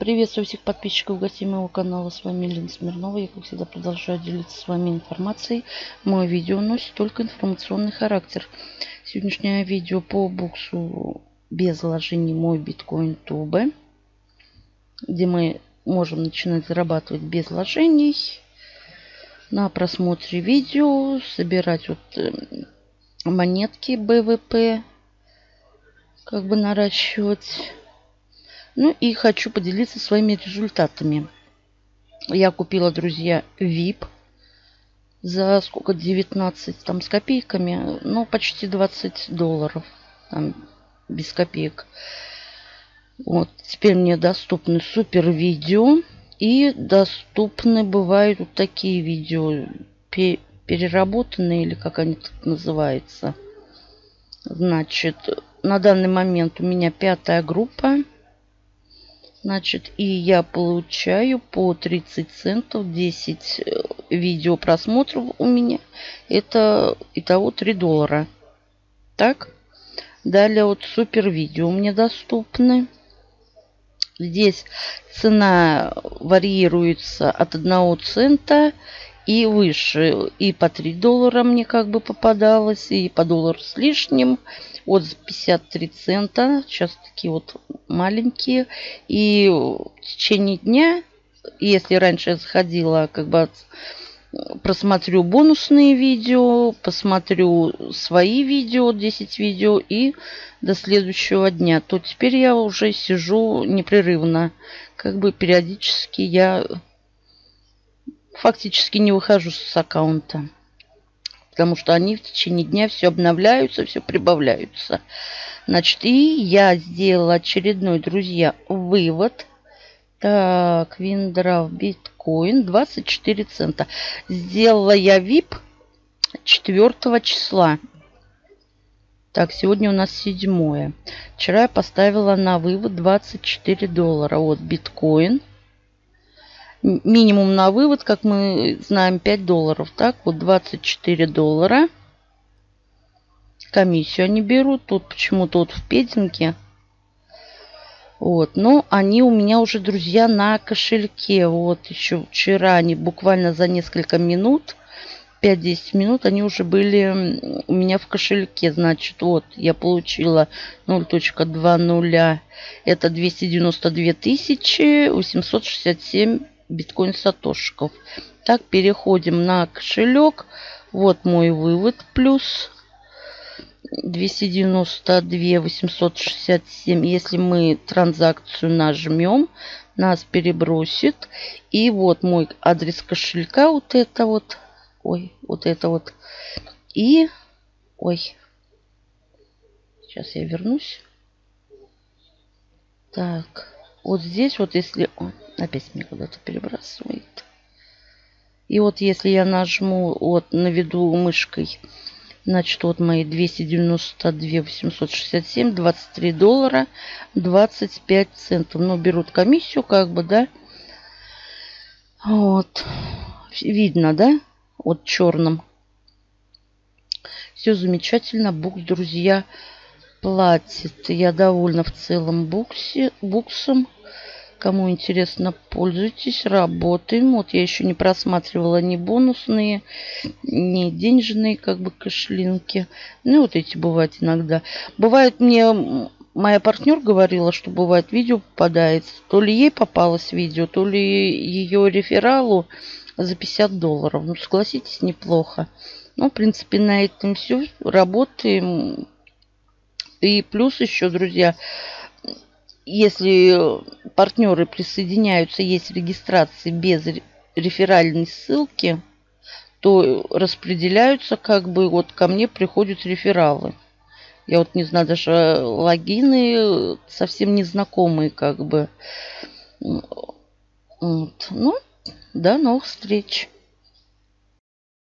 Приветствую всех подписчиков и гостей моего канала. С вами Лена Смирнова. Я, как всегда, продолжаю делиться с вами информацией. Мое видео носит только информационный характер. Сегодняшнее видео по буксу без вложений мой биткоин Тубе, где мы можем начинать зарабатывать без вложений. На просмотре видео собирать монетки БВП, как бы наращивать. Ну и хочу поделиться своими результатами. Я купила, друзья, VIP за сколько? 19 там с копейками. Ну, почти $20. Там, без копеек. Вот. Теперь мне доступны супер видео. И доступны бывают вот такие видео. Переработанные, или как они тут называются. Значит, на данный момент у меня 5-я группа. Значит, и я получаю по 30 центов 10 видео просмотров у меня. Это итого $3. Так. Далее вот супер видео мне доступны. Здесь цена варьируется от 1 цента и выше. И по $3 мне как бы попадалось, и по $1 с лишним. Вот за 53 цента. Сейчас такие вот маленькие. И в течение дня, если раньше я заходила, как бы просмотрю бонусные видео, посмотрю свои видео, 10 видео, и до следующего дня, то теперь я уже сижу непрерывно. Как бы периодически я фактически не выхожу с аккаунта. Потому что они в течение дня все обновляются, все прибавляются. Значит, и я сделала очередной, друзья, вывод. Так, Виндрав биткоин 24 цента. Сделала я VIP 4 числа. Так, сегодня у нас 7. Вчера я поставила на вывод $24. Вот биткоин. Минимум на вывод, как мы знаем, $5. Так, вот $24. Комиссию они берут. Тут почему-то вот в пединге. Вот, но они у меня уже, друзья, на кошельке. Вот еще вчера они буквально за несколько минут, 5-10 минут, они уже были у меня в кошельке. Значит, вот я получила 0.20. Это 292 867 биткоин-сатошиков. Так, переходим на кошелек. Вот мой вывод плюс 292 867. Если мы транзакцию нажмем, нас перебросит. И вот мой адрес кошелька. Вот это вот. Ой, вот это вот. И... Ой. Сейчас я вернусь. Так. Вот здесь вот если... О, опять меня куда-то перебрасывает. И вот если я нажму, вот наведу мышкой, значит, вот мои 292 867, $23, 25 центов. Но берут комиссию, как бы, да. Вот. Видно, да? Вот черным. Все замечательно. Букс, друзья, платит. Я довольна в целом буксом. Кому интересно, пользуйтесь, работаем. Вот я еще не просматривала ни бонусные, ни денежные, как бы, кэшлинки. Ну, вот эти бывают иногда. Бывает, мне моя партнер говорила, что бывает видео попадается. То ли ей попалось видео, то ли ее рефералу за $50. Ну, согласитесь, неплохо. Ну, в принципе, на этом все. Работаем. И плюс еще, друзья, если партнеры присоединяются, есть регистрации без реферальной ссылки, то распределяются, как бы, вот ко мне приходят рефералы. Я вот не знаю, даже логины совсем незнакомые, как бы. Вот. Ну, до новых встреч.